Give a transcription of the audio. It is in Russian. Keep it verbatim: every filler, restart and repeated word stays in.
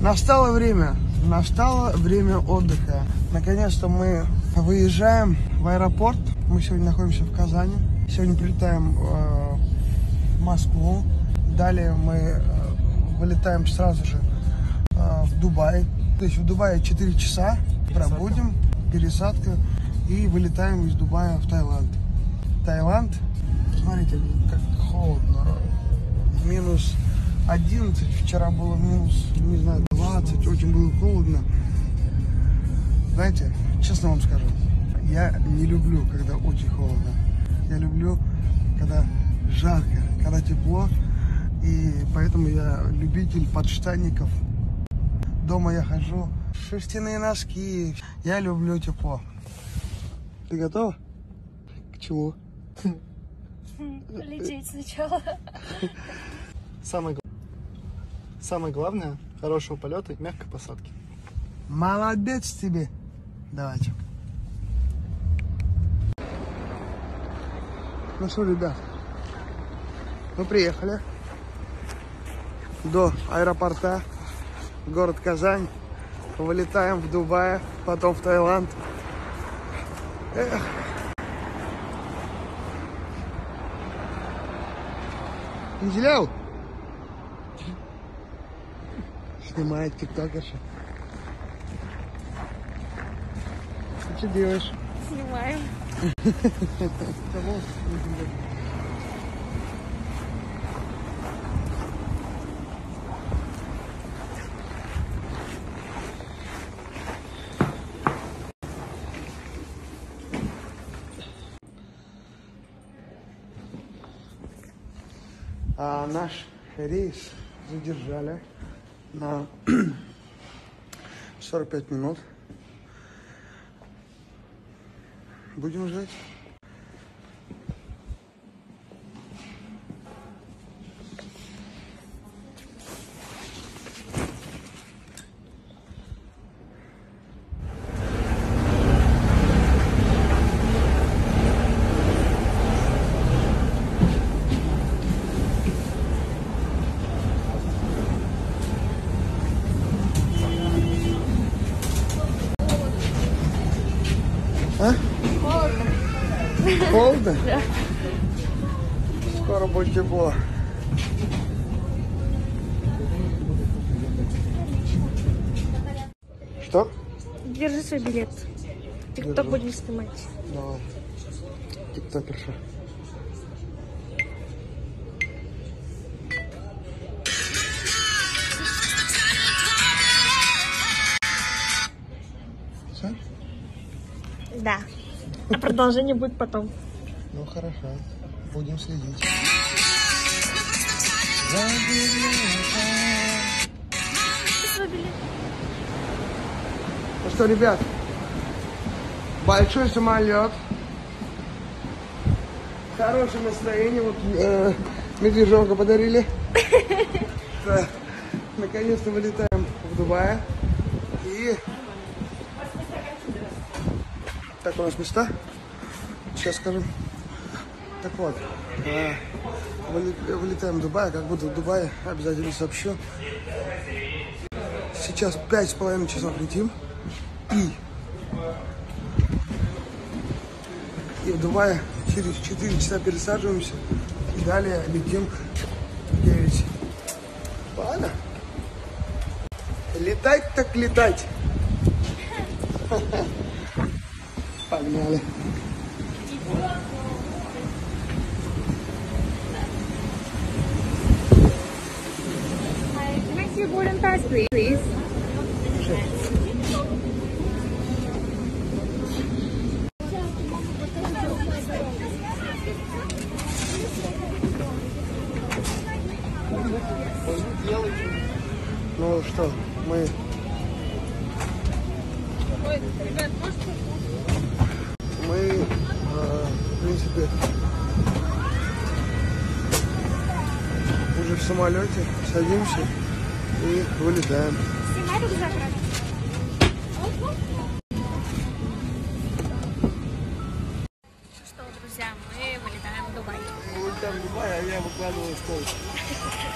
Настало время, настало время отдыха. Наконец-то мы выезжаем в аэропорт. Мы сегодня находимся в Казани. Сегодня прилетаем э, в Москву. Далее мы э, вылетаем сразу же э, в Дубай. То есть в Дубае четыре часа пробудем, пересадка. И вылетаем из Дубая в Таиланд. Таиланд, смотрите, как холодно. Минус одиннадцать, вчера было минус, не знаю, двадцать, очень было холодно. Знаете, честно вам скажу, я не люблю, когда очень холодно. Я люблю, когда жарко, когда тепло. И поэтому я любитель подштанников. Дома я хожу, шерстяные носки. Я люблю тепло. Ты готова? К чему? Лететь сначала. Самое, самое главное, хорошего полета и мягкой посадки. Молодец тебе. Давайте. Ну что, ребят, мы приехали до аэропорта, город Казань. Вылетаем в Дубай, потом в Таиланд. Эх. Видел? Снимает тиктокерша. Ты что делаешь? Снимаем. А наш рейс задержали на сорок пять минут. Будем ждать. А? Холодно. Холодно? Да. Скоро будет тепло. Что? Держи свой билет. Тикток Держу. будем снимать. Давай. Тиктокерша. Все? Да. А продолжение будет потом. Ну хорошо. Будем следить. Свой билет. Ну что, ребят, большой самолет, хорошее настроение, вот э, медвежонка подарили. Да. Наконец-то вылетаем в Дубае. И так, у нас места. Сейчас скажу. Так вот, э, вылетаем в Дубай, как буду в Дубае, обязательно сообщу. Сейчас пять с половиной часов летим. И, и в Дубае через четыре часа пересаживаемся. И далее летим в девять. Ладно? Летать так летать. Погнали. Can I see your boarding pass, please? Ну что, мы... Мы, э, в принципе, уже в самолете садимся и вылетаем. Снимай рюкзак. Что, друзья, мы вылетаем в Дубай. Мы вылетаем в Дубай, а я выкладываю стол.